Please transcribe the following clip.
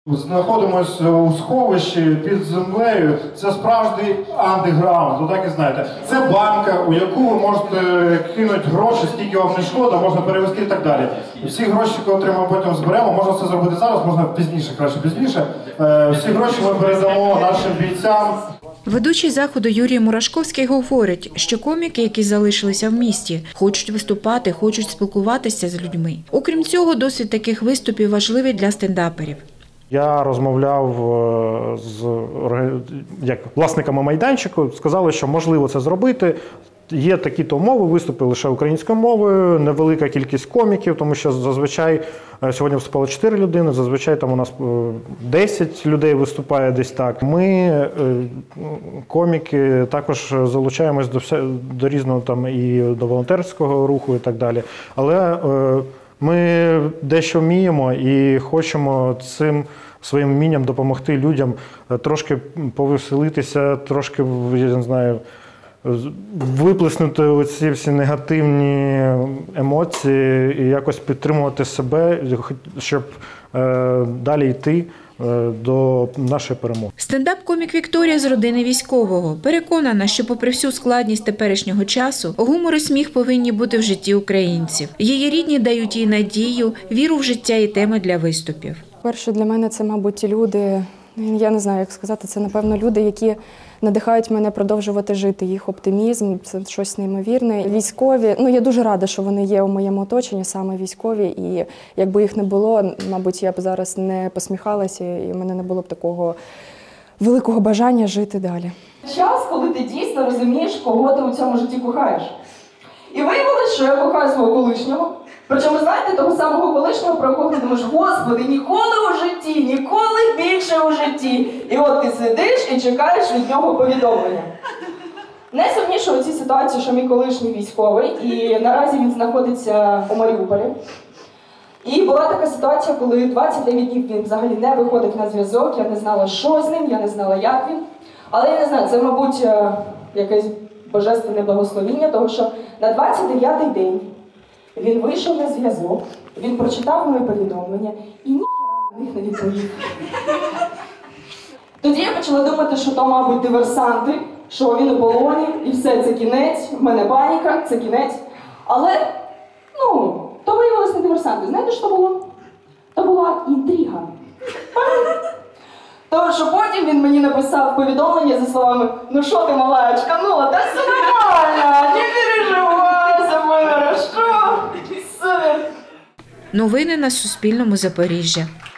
Знаходимося у сховищі під землею. Це справжній андеграунд, ви так і знаєте. Це банка, у яку ви можете кинути гроші, скільки вам не шкода, можна перевести і так далі. Всі гроші, які отримаємо, потім зберемо, можна це зробити зараз, можна пізніше, краще пізніше. Всі гроші ми передамо нашим бійцям. Ведучий заходу Юрій Мурашковський говорить, що коміки, які залишилися в місті, хочуть виступати, хочуть спілкуватися з людьми. Окрім цього, досвід таких виступів важливий для стендаперів. Я розмовляв з власниками майданчику, сказали, що можливо це зробити. Є такі-то умови, виступи лише українською мовою, невелика кількість коміків, тому що зазвичай сьогодні виступало 4 людини, зазвичай там у нас 10 людей виступає десь так. Ми, коміки, також залучаємось до різного там і до волонтерського руху і так далі. Але ми дещо вміємо і хочемо цим своїм вмінням допомогти людям трошки повеселитися, трошки, я не знаю, виплеснути оці всі негативні емоції і якось підтримувати себе, щоб далі йти до нашої перемоги. Стендап-комік Вікторія з родини військового. Переконана, що попри всю складність теперішнього часу, гумор і сміх повинні бути в житті українців. Її рідні дають їй надію, віру в життя і теми для виступів. Перше для мене це, мабуть, ті люди, я не знаю, як сказати, це, напевно, люди, які надихають мене продовжувати жити. Їх оптимізм – це щось неймовірне. Військові, я дуже рада, що вони є у моєму оточенні, саме військові. І якби їх не було, мабуть, я б зараз не посміхалася, і в мене не було б такого великого бажання жити далі. Час, коли ти дійсно розумієш, кого ти у цьому житті кохаєш. І виявилось, що я кохаю свого колишнього. Причому, знаєте, того самого колишнього, про якого ти думаєш, Господи, ніколи у житті, ніколи більше у житті. І от ти сидиш і чекаєш від нього повідомлення. Найсумніше у цій ситуації, що мій колишній військовий, і наразі він знаходиться у Маріуполі. І була така ситуація, коли 29 днів він взагалі не виходив на зв'язок, я не знала, що з ним, я не знала, як він. Але я не знаю, це, мабуть, якесь божественне благословіння, тому що на 29-й день він вийшов на зв'язок, він прочитав моє повідомлення і ніхера на них не відповів. Тоді я почала думати, що то, мабуть, диверсанти, що він у полоні, і все, це кінець, в мене паніка, це кінець. Але, то виявилось не диверсанти. Знаєте, що було? То була інтрига. Тому що потім він мені написав повідомлення зі словами: «Ну що ти, мала, очканула? Та все нормально, не переживай за мене, що? Супер!» Новини на Суспільному. Запоріжжя.